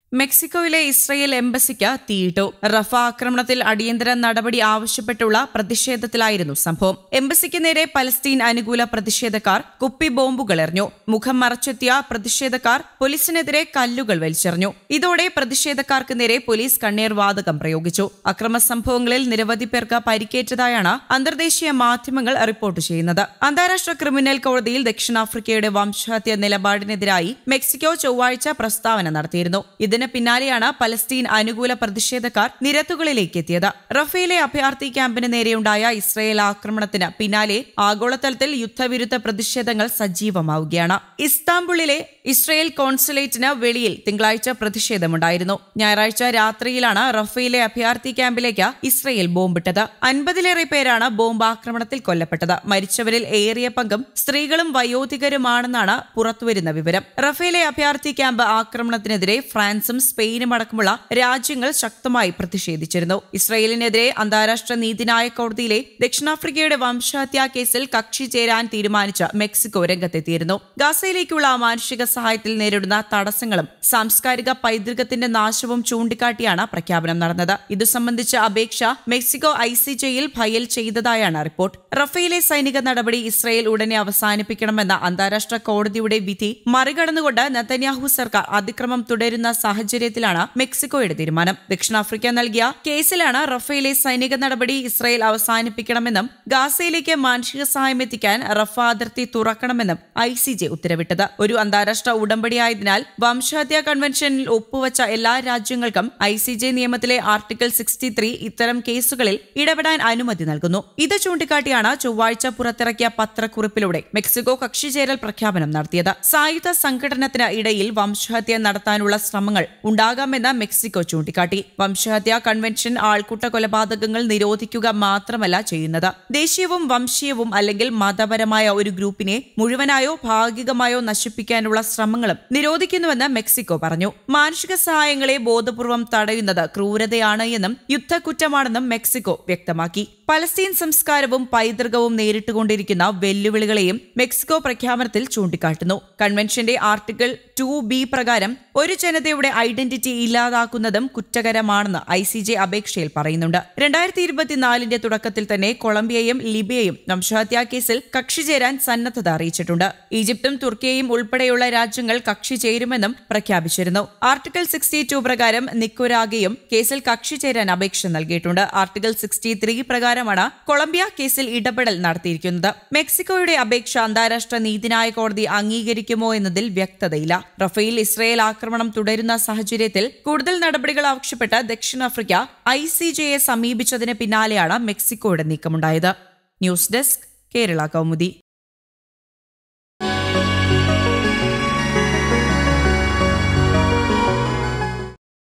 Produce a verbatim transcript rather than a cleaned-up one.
മെക്സിക്കോയിലെ ഇസ്രയേൽ എംബസിക്ക് തീയിട്ടു. റഫ ആക്രമണത്തിൽ അടിയന്തര നടപടി ആവശ്യപ്പെട്ടുള്ള പ്രതിഷേധത്തിലായിരുന്നു സംഭവം. എംബസിക്ക് നേരെ പലസ്തീൻ അനുകൂല പ്രതിഷേധക്കാർ കുപ്പി ബോംബുകൾ എറിഞ്ഞു. മുഖം മറച്ചെത്തിയ പ്രതിഷേധക്കാർ പോലീസിനെതിരെ കല്ലുകൾ വലിച്ചെറിഞ്ഞു. ഇതോടെ പ്രതിഷേധക്കാർക്ക് നേരെ പോലീസ് കണ്ണീർ വാതകം പ്രയോഗിച്ചു. അക്രമ സംഭവങ്ങളിൽ നിരവധി പേർക്ക് പരിക്കേറ്റതായാണ് അന്തർദേശീയ മാധ്യമങ്ങൾ റിപ്പോർട്ട് ചെയ്യുന്നത്. അന്താരാഷ്ട്ര ക്രിമിനൽ കോടതിയിൽ ദക്ഷിണാഫ്രിക്കയുടെ വംശഹത്യ നിലപാടിനെതിരായി മെക്സിക്കോ ചൊവ്വാഴ്ച പ്രസ്താവന നടത്തിയിരുന്നു. ഇതിന് പിന്നാലെയാണ് പലസ്തീൻ അനുകൂല പ്രതിഷേധക്കാർ നിരത്തുകളിലേക്ക് എത്തിയത്. റഫേലെ അഭയാർത്ഥി ക്യാമ്പിന് നേരെയുണ്ടായ ഇസ്രയേൽ ആക്രമണത്തിന് പിന്നാലെ ആഗോളതലത്തിൽ യുദ്ധവിരുദ്ധ പ്രതിഷേധങ്ങൾ സജീവമാവുകയാണ്. ഇസ്താംബുളിലെ ഇസ്രയേൽ കോൺസുലേറ്റിന് വെളിയിൽ തിങ്കളാഴ്ച പ്രതിഷേധമുണ്ടായിരുന്നു. ഞായറാഴ്ച രാത്രിയിലാണ് റഫേലെ അഭയാർത്ഥി ക്യാമ്പിലേക്ക് ഇസ്രയേൽ ബോംബിട്ടത്. അൻപതിലേറെ പേരാണ് ബോംബ് ആക്രമണത്തിൽ കൊല്ലപ്പെട്ടത്. മരിച്ചവരിൽ ഏറിയ പങ്കും സ്ത്രീകളും വയോധികരുമാണെന്നാണ് പുറത്തുവരുന്ന വിവരം. റഫേലെ അഭയാർത്ഥി ക്യാമ്പ് ആക്രമണത്തിനെതിരെ ഫ്രാൻസും സ്പെയിനും അടക്കമുള്ള രാജ്യങ്ങൾ ശക്തമായി പ്രതിഷേധിച്ചിരുന്നു. ഇസ്രയേലിനെതിരെ അന്താരാഷ്ട്ര നീതിന്യായ കോടതിയിലെ ദക്ഷിണാഫ്രിക്കയുടെ വംശഹത്യാ കേസിൽ കക്ഷി ചേരാൻ തീരുമാനിച്ച മെക്സിക്കോ രംഗത്തെത്തിയിരുന്നു. ഗാസയിലേക്കുള്ള മാനുഷിക സഹായത്തിൽ നേരിടുന്ന തടസ്സങ്ങളും സാംസ്കാരിക പൈതൃകത്തിന്റെ നാശവും ചൂണ്ടിക്കാട്ടിയാണ് പ്രഖ്യാപനം നടന്നത്. ഇതു സംബന്ധിച്ച അപേക്ഷ മെക്സിക്കോ ഐ സി ജെയിൽ ഫയൽ ചെയ്തതായാണ് റിപ്പോർട്ട്. റഫേലെ സൈനിക നടപടി ഇസ്രയേൽ ഉടനെ അവസാനിപ്പിക്കണമെന്ന അന്താരാഷ്ട്ര കോടതിയുടെ വിധി മറികടന്നുകൊണ്ട് നെതന്യാഹു സർക്കാർ അതിക്രമം തുടരുന്ന സാഹചര്യത്തിലാണ് മെക്സിക്കോയുടെ തീരുമാനം. ദക്ഷിണാഫ്രിക്ക നൽകിയ കേസിലാണ് റഫേലെ സൈനിക നടപടി ഇസ്രയേൽ അവസാനിപ്പിക്കണമെന്നും ഗാസയിലേക്ക് മാനുഷിക സഹായം എത്തിക്കാൻ റഫ അതിർത്തി തുറക്കണമെന്നും ഐ സി ജെ ഉത്തരവിട്ടത്. ഒരു അന്താരാഷ്ട്ര ഉടമ്പടിയായതിനാൽ വംശഹത്യാ കൺവെൻഷനിൽ ഒപ്പുവച്ച എല്ലാ രാജ്യങ്ങൾക്കും ഐ സി ജെ നിയമത്തിലെ ആർട്ടിക്കിൾ സിക്സ്റ്റി ത്രീ ഇത്തരം കേസുകളിൽ ഇടപെടാൻ അനുമതി നൽകുന്നു. ഇത് ചൂണ്ടിക്കാട്ടിയാണ് ചൊവ്വാഴ്ച പുറത്തിറക്കിയ പത്രക്കുറിപ്പിലൂടെ മെക്സിക്കോ കക്ഷിചേരൽ പ്രഖ്യാപനം നടത്തിയത്. സായുധ സംഘടനത്തിന് ഇടയിൽ വംശഹത്യ നടത്താനുള്ള ശ്രമങ്ങൾ ഉണ്ടാകാമെന്ന് മെക്സിക്കോ ചൂണ്ടിക്കാട്ടി. വംശഹത്യാ കൺവെൻഷൻ ആൾക്കൂട്ട കൊലപാതകങ്ങൾ നിരോധിക്കുക മാത്രമല്ല ചെയ്യുന്നത്, ദേശീയവും വംശീയവും അല്ലെങ്കിൽ മതപരമായ ഒരു ഗ്രൂപ്പിനെ മുഴുവനായോ ഭാഗികമായോ നശിപ്പിക്കാനുള്ള ശ്രമങ്ങളും നിരോധിക്കുന്നുവെന്ന് മെക്സിക്കോ പറഞ്ഞു. മാനുഷിക സഹായങ്ങളെ ബോധപൂർവം തടയുന്നത് ക്രൂരതയാണ് എന്നും യുദ്ധക്കുറ്റമാണെന്നും മെക്സിക്കോ വ്യക്തമാക്കി. പലസ്തീൻ സംസ്കാരവും പൈതൃകവും നേരിട്ടുകൊണ്ടിരിക്കുന്ന വെല്ലുവിളികളെയും മെക്സിക്കോ പ്രഖ്യാപനത്തിൽ ചൂണ്ടിക്കാട്ടുന്നു. കൺവെൻഷന്റെ ആർട്ടിക്കിൾ ടു ബി പ്രകാരം ഒരു ജനതയുടെ ഐഡന്റിറ്റി ഇല്ലാതാക്കുന്നതും കുറ്റകരമാണെന്ന് ഐ സി ജെ അപേക്ഷയിൽ പറയുന്നുണ്ട്. രണ്ടായിരത്തി ഇരുപത്തിനാലിന്റെ തുടക്കത്തിൽ തന്നെ കൊളംബിയയും ലിബിയയും വംശഹത്യാ കേസിൽ കക്ഷി ചേരാൻ സന്നദ്ധത അറിയിച്ചിട്ടുണ്ട്. ഈജിപ്തും തുർക്കിയയും ഉൾപ്പെടെയുള്ള രാജ്യങ്ങൾ കക്ഷി ചേരുമെന്നും പ്രഖ്യാപിച്ചിരുന്നു. ആർട്ടിക്കിൾ സിക്സ്റ്റി ടു പ്രകാരം നിക്കരാഗയും കേസിൽ കക്ഷി ചേരാൻ അപേക്ഷ നൽകിയിട്ടുണ്ട്. ആർട്ടിക്കിൾ സിക്സ്റ്റി ത്രീ പ്രകാരമാണ് കൊളംബിയ കേസിൽ ഇടപെടൽ നടത്തിയിരിക്കുന്നത്. മെക്സിക്കോയുടെ അപേക്ഷ അന്താരാഷ്ട്ര നീതിന്യായ കോടതി അംഗീകരിക്കുമോ എന്നതിൽ വ്യക്തതയില്ല. റഫേൽ ഇസ്രയേൽ ആക്രമണം തുടരുന്ന സാഹചര്യത്തിൽ കൂടുതൽ നടപടികൾ ആവശ്യപ്പെട്ട് ദക്ഷിണാഫ്രിക്ക ഐ സി ജെയെ സമീപിച്ചതിന് പിന്നാലെയാണ് മെക്സിക്കോയുടെ നീക്കമുണ്ടായത്. News desk Kerala Kaumudi.